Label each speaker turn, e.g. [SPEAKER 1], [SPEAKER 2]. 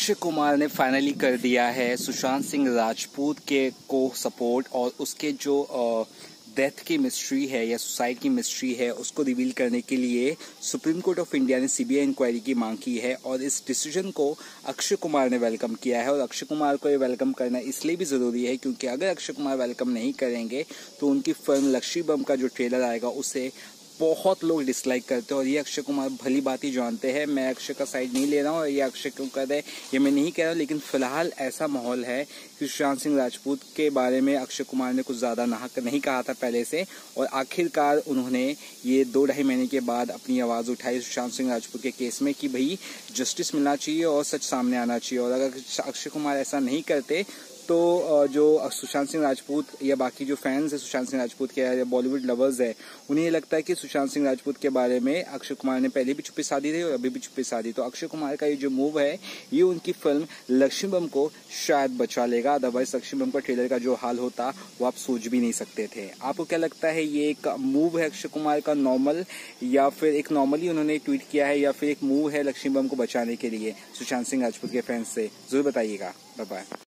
[SPEAKER 1] अक्षय कुमार ने फाइनली कर दिया है सुशांत सिंह राजपूत के को सपोर्ट और उसके जो डेथ की मिस्ट्री है या सुसाइड की मिस्ट्री है उसको रिवील करने के लिए सुप्रीम कोर्ट ऑफ इंडिया ने सीबीआई इंक्वायरी की मांग की है और इस डिसीजन को अक्षय कुमार ने वेलकम किया है। और अक्षय कुमार को ये वेलकम करना इसलिए भी ज़रूरी है क्योंकि अगर अक्षय कुमार वेलकम नहीं करेंगे तो उनकी फिल्म लक्ष्मी बम का जो ट्रेलर आएगा उसे बहुत लोग डिसलाइक करते हैं। और ये अक्षय कुमार भली बात ही जानते हैं। मैं अक्षय का साइड नहीं ले रहा हूँ और ये अक्षय क्यों कर रहे ये मैं नहीं कह रहा हूँ, लेकिन फिलहाल ऐसा माहौल है कि सुशांत सिंह राजपूत के बारे में अक्षय कुमार ने कुछ ज़्यादा नाहक नहीं कहा था पहले से, और आखिरकार उन्होंने ये 2-2.5 महीने के बाद अपनी आवाज़ उठाई सुशांत सिंह राजपूत के केस में कि भाई जस्टिस मिलना चाहिए और सच सामने आना चाहिए। और अगर अक्षय कुमार ऐसा नहीं करते तो जो सुशांत सिंह राजपूत या बाकी जो फैंस है सुशांत सिंह राजपूत के या बॉलीवुड लवर्स है उन्हें ये लगता है कि सुशांत सिंह राजपूत के बारे में अक्षय कुमार ने पहले भी चुप्पी साधी थी और अभी भी चुप्पी साधी। तो अक्षय कुमार का ये जो मूव है ये उनकी फिल्म लक्ष्मी बम को शायद बचा लेगा, अदरवाइज लक्ष्मी बम का ट्रेलर का जो हाल होता वो आप सोच भी नहीं सकते थे। आपको क्या लगता है ये एक मूव है अक्षय कुमार का नॉर्मल, या फिर एक नॉर्मली उन्होंने ट्वीट किया है, या फिर एक मूव है लक्ष्मी बम को बचाने के लिए सुशांत सिंह राजपूत के फैंस से? जरूर बताइएगा। Bye bye.